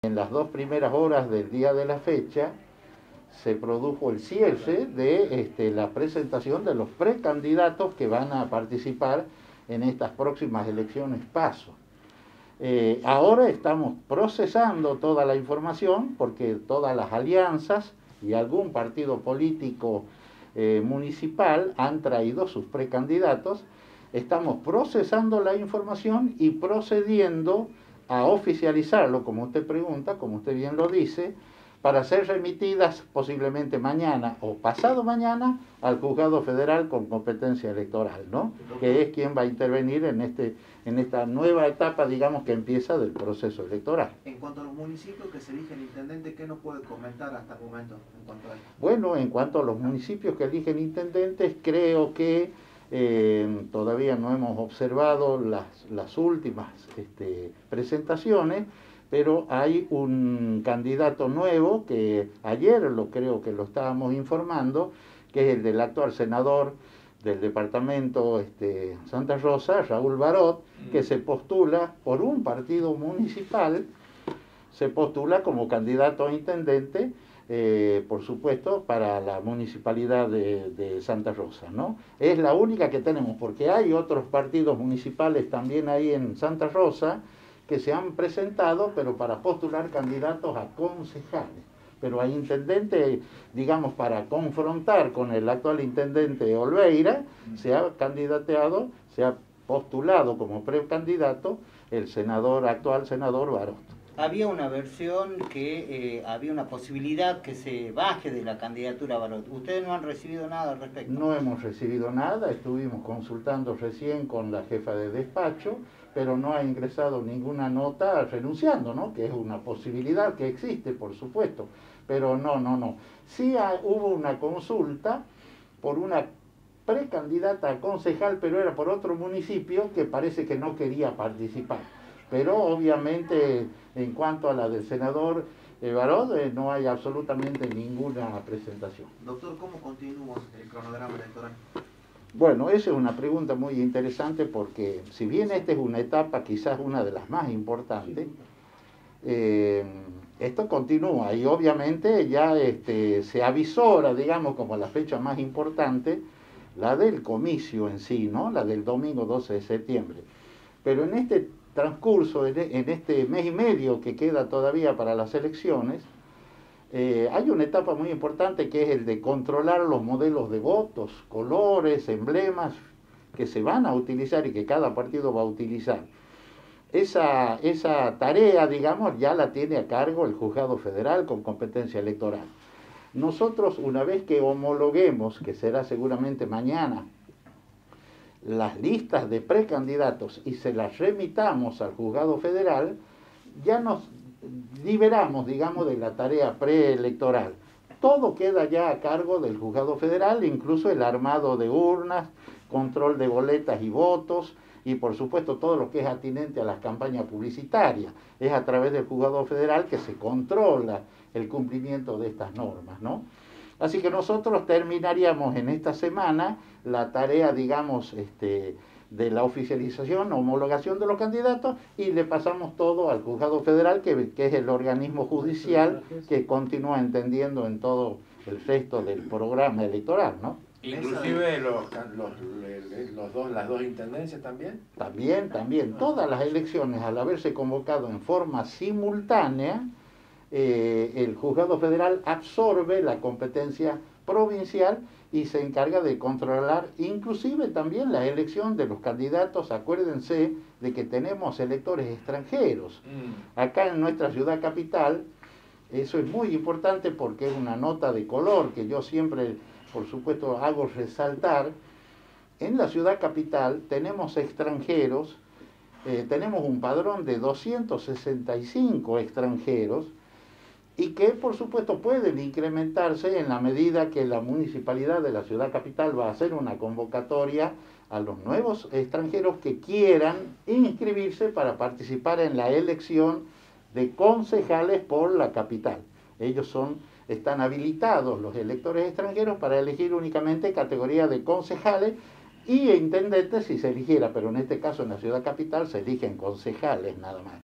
En las 2 primeras horas del día de la fecha se produjo el cierre de la presentación de los precandidatos que van a participar en estas próximas elecciones PASO. Ahora estamos procesando toda la información porque todas las alianzas y algún partido político municipal han traído sus precandidatos. Estamos procesando la información y procediendo a oficializarlo, como usted pregunta, como usted bien lo dice, para ser remitidas posiblemente mañana o pasado mañana al Juzgado Federal con competencia electoral, ¿no? Que es quien va a intervenir en esta nueva etapa, digamos, que empieza del proceso electoral. En cuanto a los municipios que se eligen intendente, ¿qué nos puede comentar hasta el momento en cuanto a esto? Bueno, en cuanto a los municipios que eligen intendentes, creo que todavía no hemos observado las últimas presentaciones, pero hay un candidato nuevo que ayer creo que lo estábamos informando, que es el del actual senador del departamento Santa Rosa, Raúl Barot, que se postula por un partido municipal, se postula como candidato a intendente, por supuesto, para la municipalidad de Santa Rosa, ¿no? Es la única que tenemos, porque hay otros partidos municipales también ahí en Santa Rosa que se han presentado, pero para postular candidatos a concejales. Pero a intendente, digamos, para confrontar con el actual intendente Olveira, se ha candidateado, se ha postulado como precandidato el actual senador Barot. Había una versión que había una posibilidad que se baje de la candidatura a Barot. ¿Ustedes no han recibido nada al respecto? No hemos recibido nada, estuvimos consultando recién con la jefa de despacho, pero no ha ingresado ninguna nota renunciando, ¿no? Que es una posibilidad que existe, por supuesto, pero no. Sí hubo una consulta por una precandidata a concejal, pero era por otro municipio que parece que no quería participar. Pero obviamente en cuanto a la del senador Barot, no hay absolutamente ninguna presentación. Doctor, ¿cómo continúa el cronograma electoral? Bueno, esa es una pregunta muy interesante porque si bien esta es una etapa quizás una de las más importantes, esto continúa y obviamente ya se avisora, digamos, como la fecha más importante, la del comicio en sí, ¿no? La del domingo 12 de septiembre. Pero en este transcurso, en este mes y medio que queda todavía para las elecciones, hay una etapa muy importante que es el de controlar los modelos de votos, colores, emblemas que se van a utilizar y que cada partido va a utilizar. Esa tarea, digamos, ya la tiene a cargo el Juzgado Federal con competencia electoral. Nosotros, una vez que homologuemos, que será seguramente mañana, las listas de precandidatos y se las remitamos al Juzgado Federal, ya nos liberamos, digamos, de la tarea preelectoral. Todo queda ya a cargo del Juzgado Federal, incluso el armado de urnas, control de boletas y votos, y por supuesto todo lo que es atinente a las campañas publicitarias. Es a través del Juzgado Federal que se controla el cumplimiento de estas normas, ¿no? Así que nosotros terminaríamos en esta semana la tarea, digamos, de la oficialización, homologación de los candidatos, y le pasamos todo al Juzgado Federal, que es el organismo judicial que continúa entendiendo en todo el resto del programa electoral, ¿no? ¿Inclusive las dos intendencias también? También. Todas las elecciones, al haberse convocado en forma simultánea, el Juzgado Federal absorbe la competencia provincial y se encarga de controlar inclusive también la elección de los candidatos. Acuérdense de que tenemos electores extranjeros. Acá en nuestra ciudad capital, eso es muy importante porque es una nota de color que yo siempre, por supuesto, hago resaltar. En la ciudad capital tenemos extranjeros, tenemos un padrón de 265 extranjeros, y que por supuesto pueden incrementarse en la medida que la municipalidad de la ciudad capital va a hacer una convocatoria a los nuevos extranjeros que quieran inscribirse para participar en la elección de concejales por la capital. Están habilitados los electores extranjeros para elegir únicamente categoría de concejales y intendentes si se eligiera, pero en este caso en la ciudad capital se eligen concejales nada más.